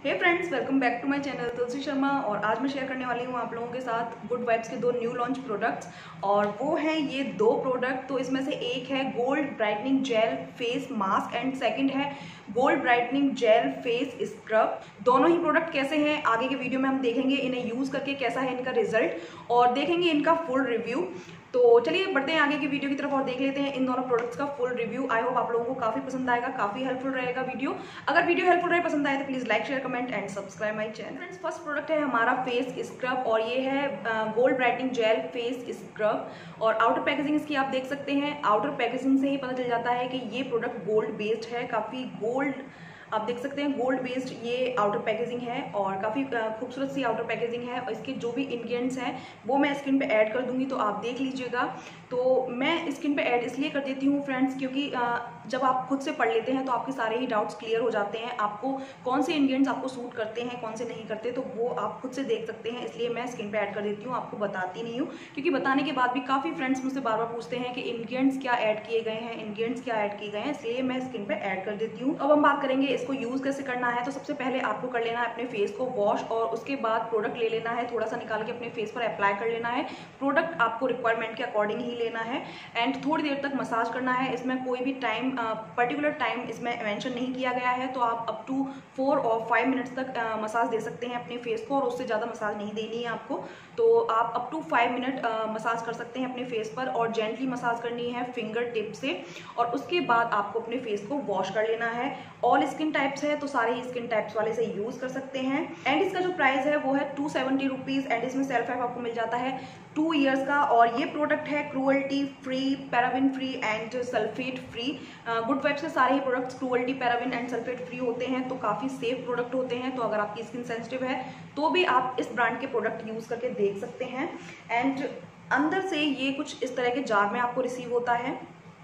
Hey friends, welcome back to my channel Tulsi Sharma. और आज मैं शेयर करने वाली हूँ आप लोगों के साथ गुड वाइब्स के दो न्यू लॉन्च प्रोडक्ट्स। और वो हैं ये दो प्रोडक्ट। तो इसमें से एक है gold brightening gel face mask and second है gold brightening gel face scrub. दोनों ही प्रोडक्ट कैसे हैं आगे के वीडियो में हम देखेंगे, इन्हें यूज़ करके कैसा है इनका रिजल्ट और देखेंगे इनका फुल रिव्यू। तो चलिए बढ़ते हैं आगे की वीडियो की तरफ और देख लेते हैं इन दोनों प्रोडक्ट्स का फुल रिव्यू। आई होप आप लोगों को काफी पसंद आएगा, काफी हेल्पफुल रहेगा वीडियो। अगर वीडियो हेल्पफुल रहे, पसंद आए तो please like share comment and subscribe my channel. Friends, first product है हमारा फेस स्क्रब और ये है gold brightening gel face scrub. और आउटर पैकेजिंग इसकी आप देख सकते हैं। आउटर पैकेजिंग से ही पता चल जाता है कि ये प्रोडक्ट गोल्ड बेस्ड है, काफी गोल्ड आप देख सकते हैं गोल्ड बेस्ड ये आउटर पैकेजिंग है और काफ़ी खूबसूरत सी आउटर पैकेजिंग है। और इसके जो भी इंग्रेडिएंट्स हैं वो मैं स्क्रीन पे ऐड कर दूंगी, तो आप देख लीजिएगा। तो मैं स्क्रीन पे ऐड इसलिए कर देती हूँ फ्रेंड्स, क्योंकि जब आप खुद से पढ़ लेते हैं तो आपके सारे ही डाउट्स क्लियर हो जाते हैं। आपको कौन से इंग्रेडिएंट्स आपको सूट करते हैं, कौन से नहीं करते, तो वो आप खुद से देख सकते हैं। इसलिए मैं स्क्रीन पे ऐड कर देती हूँ, आपको बताती नहीं हूँ, क्योंकि बताने के बाद भी काफ़ी फ्रेंड्स मुझसे बार बार पूछते हैं कि इंग्रेडिएंट्स क्या ऐड किए गए हैं, इंग्रेडिएंट्स क्या ऐड किए गए हैं, इसलिए मैं स्क्रीन पे ऐड कर देती हूँ। अब हम बात करेंगे इसको यूज़ कैसे करना है। तो सबसे पहले आपको कर लेना है अपने फेस को वॉश और उसके बाद प्रोडक्ट ले लेना है, थोड़ा सा निकाल के अपने फेस पर अप्लाई कर लेना है। प्रोडक्ट आपको रिक्वायरमेंट के अकॉर्डिंग ही लेना है एंड थोड़ी देर तक मसाज करना है। इसमें कोई भी टाइम पर्टिकुलर टाइम इसमें मेंशन नहीं किया गया है, तो आप अप टू 4 और 5 मिनट्स तक मसाज दे सकते हैं अपने फेस को और उससे ज़्यादा मसाज नहीं देनी है आपको। तो आप अप टू 5 मिनट मसाज कर सकते हैं अपने फेस पर और जेंटली मसाज करनी है फिंगर टिप से। और उसके बाद आपको अपने फेस को वॉश कर लेना है। ऑल स्किन टाइप्स है तो सारे ही स्किन टाइप्स वाले से यूज कर सकते हैं। एंड इसका जो प्राइस है वो है 270 रुपीज़ एंड इसमें सेल्फ हेल्प आपको मिल जाता है 2 ईयर्स का। और ये प्रोडक्ट है cruelty free, paraben free and sulphate free. Good Vibes के सारे ही products cruelty, paraben and sulphate free होते हैं, तो काफ़ी सेफ प्रोडक्ट होते हैं। तो अगर आपकी स्किन सेंसिटिव है तो भी आप इस ब्रांड के प्रोडक्ट यूज़ करके देख सकते हैं। एंड अंदर से ये कुछ इस तरह के जार में आपको रिसीव होता है।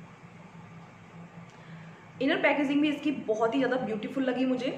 इनर पैकेजिंग भी इसकी बहुत ही ज़्यादा ब्यूटीफुल लगी मुझे।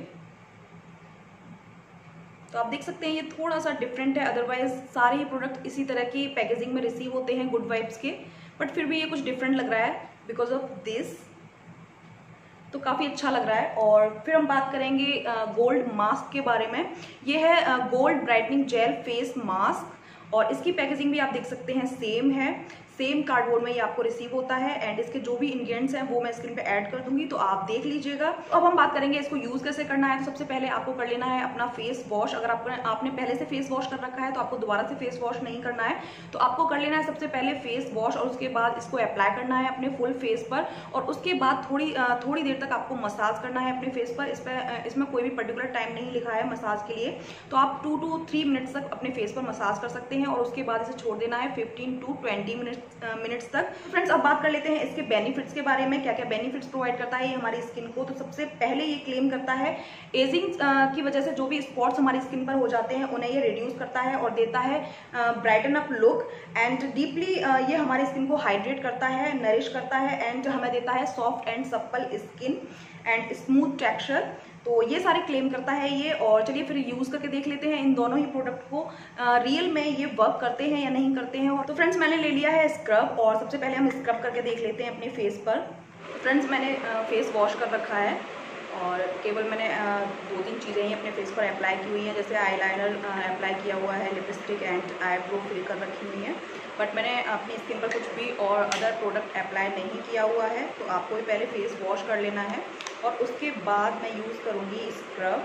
तो आप देख सकते हैं ये थोड़ा सा डिफरेंट है, अदरवाइज सारे ही प्रोडक्ट इसी तरह की पैकेजिंग में रिसीव होते हैं गुड वाइब्स के, बट फिर भी ये कुछ डिफरेंट लग रहा है बिकॉज ऑफ दिस। तो काफ़ी अच्छा लग रहा है। और फिर हम बात करेंगे गोल्ड मास्क के बारे में। ये है gold brightening gel face mask और इसकी पैकेजिंग भी आप देख सकते हैं सेम है। सेम कार्डबोर्ड में ये आपको रिसीव होता है एंड इसके जो भी इंग्रेडिएंट्स हैं वो मैं स्क्रीन पे ऐड कर दूंगी, तो आप देख लीजिएगा। तो अब हम बात करेंगे इसको यूज़ कैसे करना है। तो सबसे पहले आपको कर लेना है अपना फेस वॉश। अगर आपने पहले से फेस वॉश कर रखा है तो आपको दोबारा से फेस वॉश नहीं करना है। तो आपको कर लेना है सबसे पहले फेस वॉश और उसके बाद इसको अप्लाई करना है अपने फुल फेस पर। और उसके बाद थोड़ी देर तक आपको मसाज करना है अपने फेस पर। इसमें कोई भी पर्टिकुलर टाइम नहीं लिखा है मसाज के लिए, तो आप 2 to 3 मिनट्स तक अपने फेस पर मसाज कर सकते हैं और उसके बाद इसे छोड़ देना है 15 to 20 मिनट्स तक। फ्रेंड्स, अब बात कर लेते हैं इसके बेनिफिट्स के बारे में, क्या क्या बेनिफिट्स प्रोवाइड करता है ये हमारी स्किन को। तो सबसे पहले ये क्लेम करता है एजिंग की वजह से जो भी स्पॉट्स हमारी स्किन पर हो जाते हैं उन्हें ये रिड्यूस करता है और देता है brighten up look. And deeply ये हमारी स्किन को हाइड्रेट करता है, नरिश करता है एंड हमें देता है soft and supple skin and smooth texture. तो ये सारे क्लेम करता है ये। और चलिए फिर यूज़ करके देख लेते हैं इन दोनों ही प्रोडक्ट को रियल में ये वर्क करते हैं या नहीं करते हैं। और तो फ्रेंड्स, मैंने ले लिया है स्क्रब और सबसे पहले हम स्क्रब करके देख लेते हैं अपने फेस पर। फ्रेंड्स, मैंने फेस वॉश कर रखा है और केवल मैंने 2-3 चीज़ें ही अपने फेस पर अप्लाई की हुई हैं, जैसे आईलाइनर अप्लाई किया हुआ है, लिपस्टिक एंड आईब्रो फिल कर रखी हुई है। बट मैंने अपनी स्किन पर कुछ भी और अदर प्रोडक्ट अप्लाई नहीं किया हुआ है। तो आपको भी पहले फेस वॉश कर लेना है और उसके बाद मैं यूज़ करूँगी स्क्रब।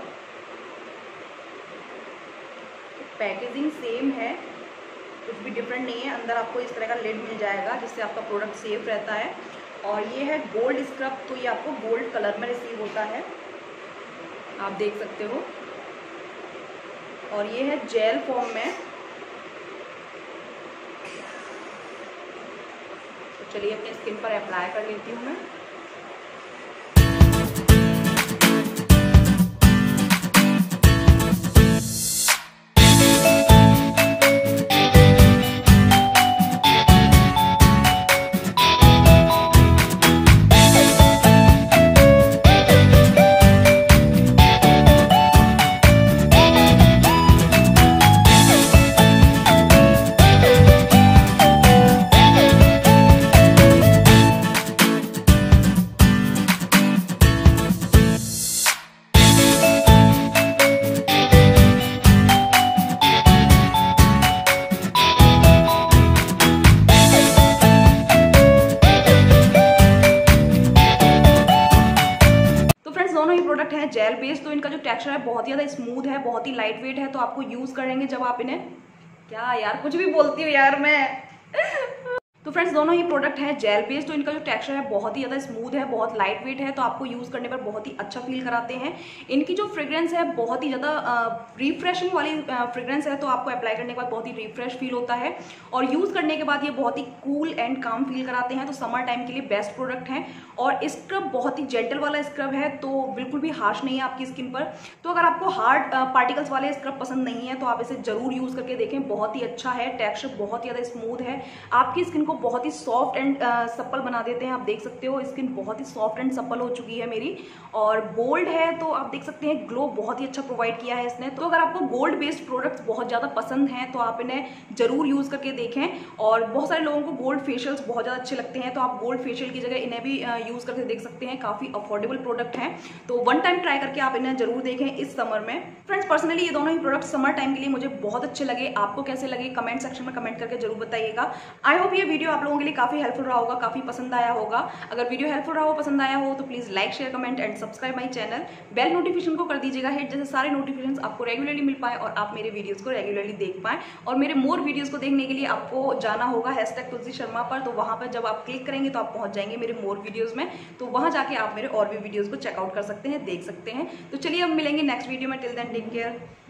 पैकेजिंग सेम है, कुछ भी डिफरेंट नहीं है। अंदर आपको इस तरह का लिड मिल जाएगा जिससे आपका प्रोडक्ट सेफ रहता है। और ये है गोल्ड स्क्रब, तो ये आपको गोल्ड कलर में रिसीव होता है, आप देख सकते हो। और ये है जेल फॉर्म में। तो चलिए अपनी स्किन पर अप्लाई कर लेती हूँ मैं। प्रोडक्ट है जेल बेस्ड, तो इनका जो टेक्सचर है बहुत ही ज़्यादा स्मूथ है, बहुत ही लाइट वेट है। तो आपको यूज़ करेंगे जब आप इन्हें, क्या यार कुछ भी बोलती हूँ यार मैं तो फ्रेंड्स दोनों ही प्रोडक्ट हैं जेल बेस्ड, तो इनका जो टेक्सचर है बहुत ही ज़्यादा स्मूथ है, बहुत लाइट वेट है। तो आपको यूज़ करने पर बहुत ही अच्छा फील कराते हैं। इनकी जो फ्रेग्रेंस है बहुत ही ज़्यादा रिफ्रेशिंग वाली फ्रेग्रेंस है, तो आपको अप्लाई करने के बाद बहुत ही रिफ्रेश फील होता है और यूज़ करने के बाद ये बहुत ही कूल एंड काम फील कराते हैं। तो समर टाइम के लिए बेस्ट प्रोडक्ट हैं। और स्क्रब बहुत ही जेंटल वाला स्क्रब है, तो बिल्कुल भी हार्श नहीं है आपकी स्किन पर। तो अगर आपको हार्ड पार्टिकल्स वाले स्क्रब पसंद नहीं है तो आप इसे जरूर यूज़ करके देखें, बहुत ही अच्छा है, टेक्सचर बहुत ही ज़्यादा स्मूथ है, आपकी स्किन को बहुत ही सॉफ्ट एंड सप्पल बना देते हैं। आप देख सकते हो स्किन बहुत ही सॉफ्ट एंड सप्पल हो चुकी है मेरी, और बोल्ड है, तो आप देख सकते हैं ग्लो बहुत ही अच्छा प्रोवाइड किया है इसने। तो अगर आपको गोल्ड बेस्ड प्रोडक्ट्स बहुत ज़्यादा पसंद हैं तो आप इन्हें जरूर यूज़ करके देखें। और बहुत सारे लोगों को गोल्ड फेशियल्स बहुत ज़्यादा अच्छे लगते हैं, तो आप गोल्ड फेशियल की जगह इन्हें भी यूज़ करके देख सकते हैं। काफ़ी अफोर्डेबल प्रोडक्ट हैं, तो वन टाइम ट्राई करके आप इन्हें जरूर देखें इस समर में। फ्रेंड्स पर्सनली ये दोनों ही प्रोडक्ट समर टाइम के लिए मुझे बहुत अच्छे लगे। आपको कैसे लगे कमेंट सेक्शन में कमेंट करके जरूर बताइएगा। आई होप ये वीडियो आप लोगों के लिए काफ़ी हेल्पफुल रहा होगा, काफ़ी पसंद आया होगा। अगर वीडियो हेल्पफुल रहा हो, पसंद आया हो, तो please like share comment and subscribe my channel. Bell notification को कर दीजिएगा हिट, जैसे सारे नोटिफिकेशन आपको रेगुलरली मिल पाए और आप मेरे वीडियोज़ को रेगुलरली देख पाएँ। और मेरे मोर वीडियोज़ को देखने के लिए आपको जाना होगा #तुलसी शर्मा पर, तो वहाँ पर जब आप क्लिक करेंगे तो आप पहुँच जाएंगे मेरे मोर वीडियोज़ में, तो वहाँ जाके आप मेरे और भी वीडियोज़ को चेकआउट कर सकते हैं, देख सकते हैं। तो चलिए अब मिलेंगे नेक्स्ट वीडियो में, टिल देन टेक केयर।